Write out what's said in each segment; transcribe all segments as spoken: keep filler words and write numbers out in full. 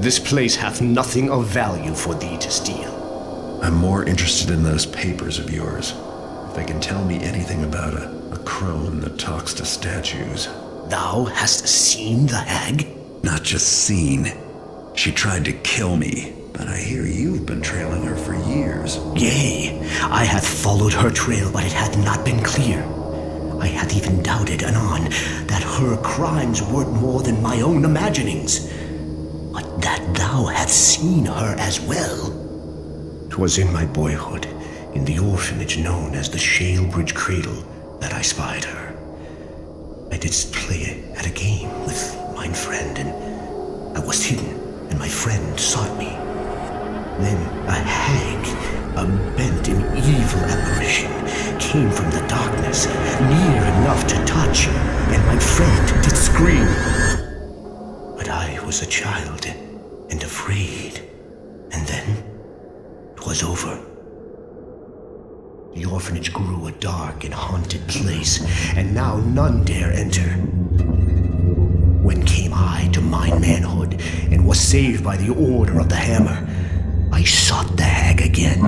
This place hath nothing of value for thee to steal. I'm more interested in those papers of yours. If they can tell me anything about a, a crone that talks to statues. Thou hast seen the hag? Not just seen. She tried to kill me, but I hear you've been trailing her for years. Yea, I hath followed her trail, but it hath not been clear. I hath even doubted anon that her crimes were more than my own imaginings. But that thou hadst seen her as well. 'Twas in my boyhood, in the orphanage known as the Shalebridge Cradle, that I spied her. I didst play at a game with mine friend, and I was hidden, and my friend sought me. Then a hag, a bent and evil apparition, came from the darkness, near enough to touch, and my friend did scream. But I was a child, and afraid, and then 'twas over. The orphanage grew a dark and haunted place, and now none dare enter. When came I to mine manhood, and was saved by the order of the Hammer, I sought the hag again.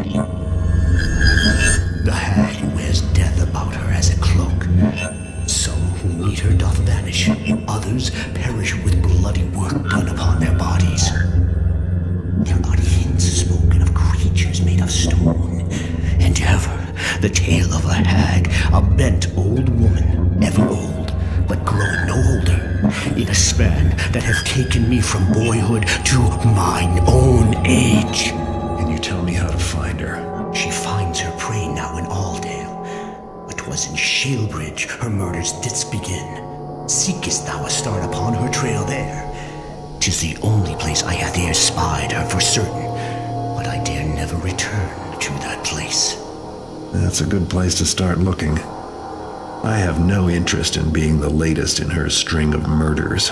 The hag wears death about her as a cloak. Some who meet her doth vanish, others perish with bloody work done upon their bodies. There are hints spoken of creatures made of stone, and ever the tale of a hag, a bent old woman, ever old, but growing no older, in a span that hath taken me from boyhood to mine own age. Can you tell me how to find her? She finds her prey now in Aldale, but 'twas in Shalebridge her murders didst begin. Seekest thou a start upon her trail there? 'Tis the only place I hath e'er spied her for certain, but I dare never return to that place. That's a good place to start looking. I have no interest in being the latest in her string of murders.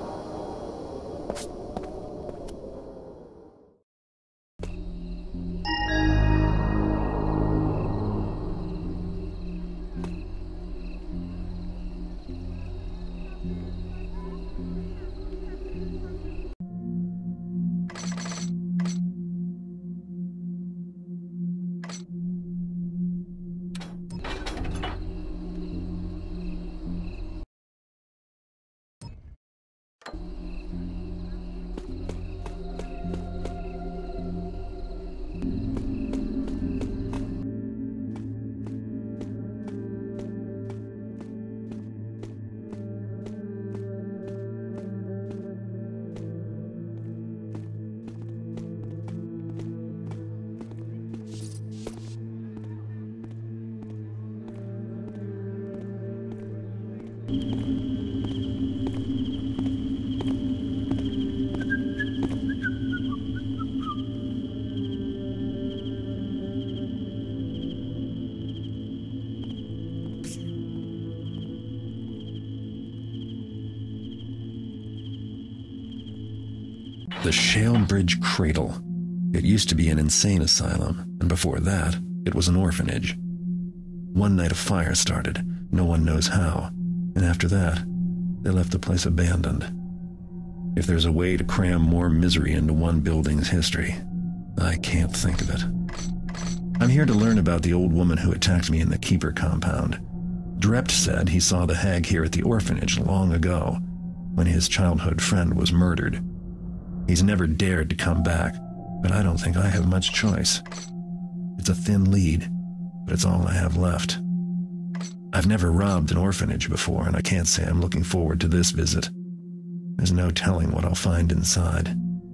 The Shalebridge Cradle. It used to be an insane asylum, and before that, it was an orphanage. One night a fire started, no one knows how, and after that, they left the place abandoned. If there's a way to cram more misery into one building's history, I can't think of it. I'm here to learn about the old woman who attacked me in the Keeper compound. Drept said he saw the hag here at the orphanage long ago, when his childhood friend was murdered. He's never dared to come back, but I don't think I have much choice. It's a thin lead, but it's all I have left. I've never robbed an orphanage before, and I can't say I'm looking forward to this visit. There's no telling what I'll find inside.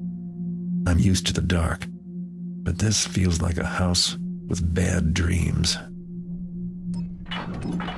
I'm used to the dark, but this feels like a house with bad dreams.